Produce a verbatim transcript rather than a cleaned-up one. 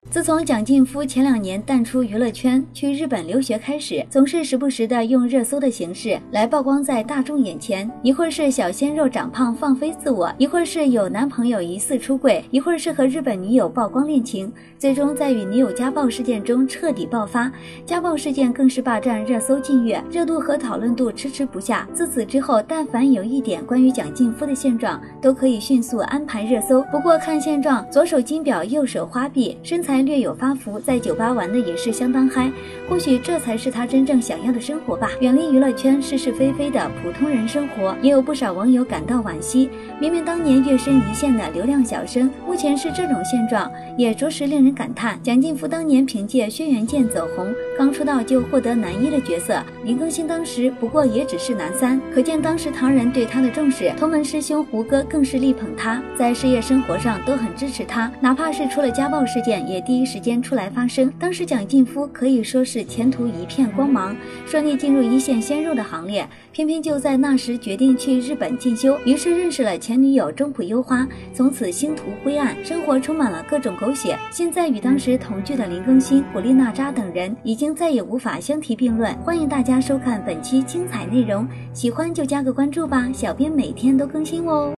自从蒋劲夫前两年淡出娱乐圈，去日本留学开始，总是时不时的用热搜的形式来曝光在大众眼前。一会儿是小鲜肉长胖放飞自我，一会儿是有男朋友疑似出轨，一会儿是和日本女友曝光恋情，最终在与女友家暴事件中彻底爆发。家暴事件更是霸占热搜近月，热度和讨论度迟迟不下。自此之后，但凡有一点关于蒋劲夫的现状，都可以迅速安排热搜。不过看现状，左手金表，右手花臂，身材略有发福，在酒吧玩的也是相当嗨，或许这才是他真正想要的生活吧。远离娱乐圈是是非非的普通人生活，也有不少网友感到惋惜。明明当年跃身一线的流量小生，目前是这种现状，也着实令人感叹。蒋劲夫当年凭借《轩辕剑》走红，刚出道就获得男一的角色，林更新当时不过也只是男三，可见当时唐人对他的重视。同门师兄胡歌更是力捧他，在事业生活上都很支持他，哪怕是出了家暴事件，也第一时间出来发声。当时蒋劲夫可以说是前途一片光芒，顺利进入一线鲜肉的行列，偏偏就在那时决定去日本进修，于是认识了前女友中浦优花，从此星途灰暗，生活充满了各种狗血。现在与当时同剧的林更新、古力娜扎等人已经再也无法相提并论。欢迎大家收看本期精彩内容，喜欢就加个关注吧，小编每天都更新哦。